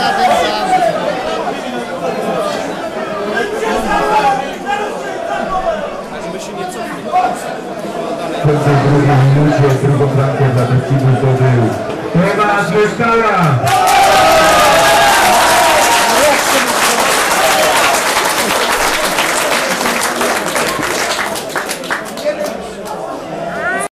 W drugiej minucie drugą bramkę dla Beskidu zdobył Tomasz Myszkala.